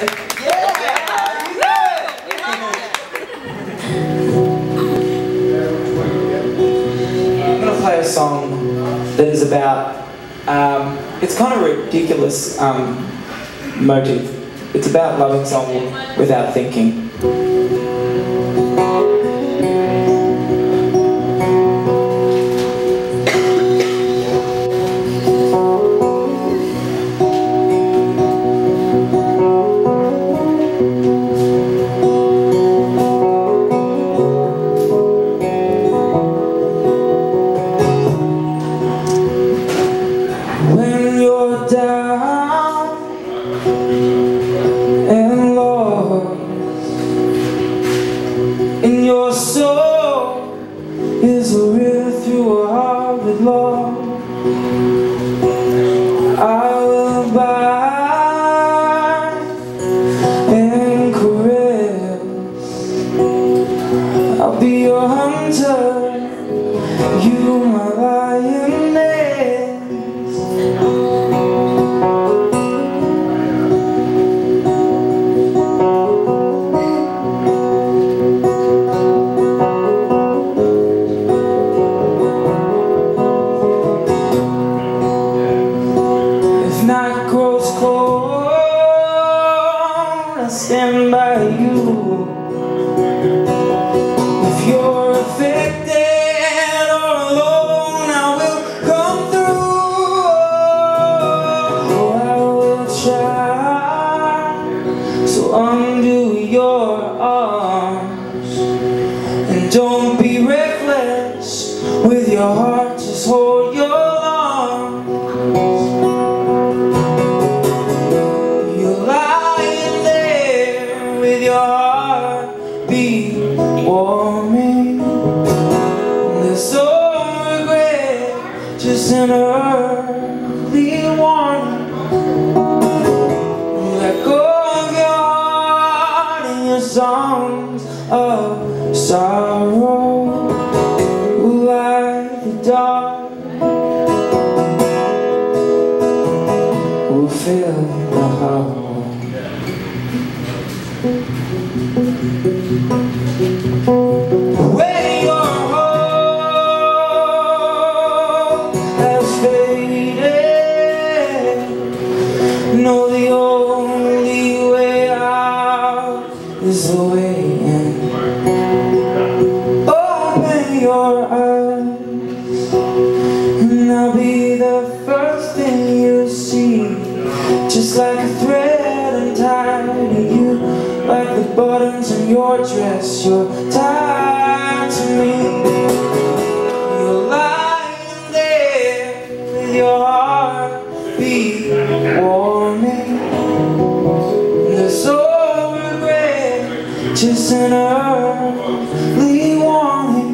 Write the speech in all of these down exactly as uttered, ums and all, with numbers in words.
I'm going to play a song that is about, um, it's kind of a ridiculous um, motive. It's about loving someone without thinking. When you're down and lost, and your soul is a river through a heart with love, I will abide and caress. I'll be your hunter, you my lioness. Night grows cold, I stand by you. If you're affected or alone, I will come through. Oh, I will try, so undo your arms, and don't be reckless with your heart, just hold your lungs. Warming, there's no regret, just an early warning. Let go of your heart and your songs of sorrow will light the dark, will fill the heart. When your hope has faded, know the only way out is the way in. Open your eyes, and I'll be the first thing you see, just like a thread untied to you, like the buttons in your dress, you're tied to me. You're lying there with your heart beat warming. There's no regret, just an early warning.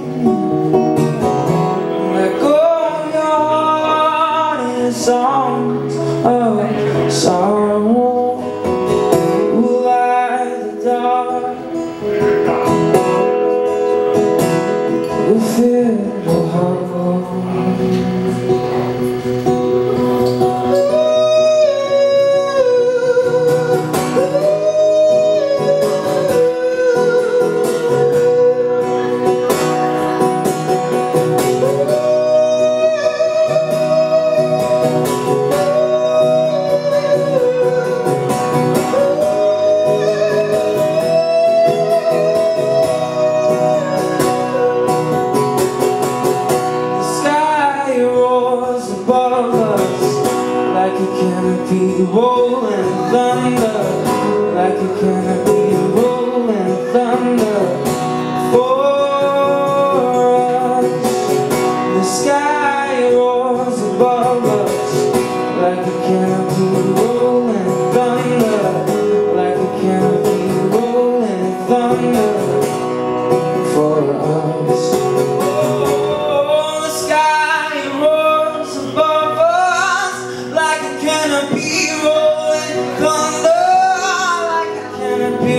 Let go of your heart and songs of sorrow. Rolling thunder, like a canopy, rolling thunder for us. The sky roars above us, like a canopy, rolling thunder, like a canopy, rolling thunder for us. Oh, the sky roars above us, like a canopy. Rolling thunder, like a canopy.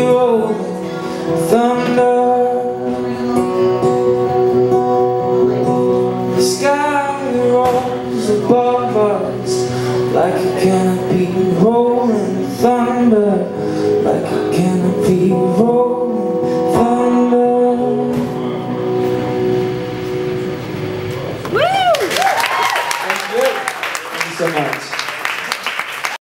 so much.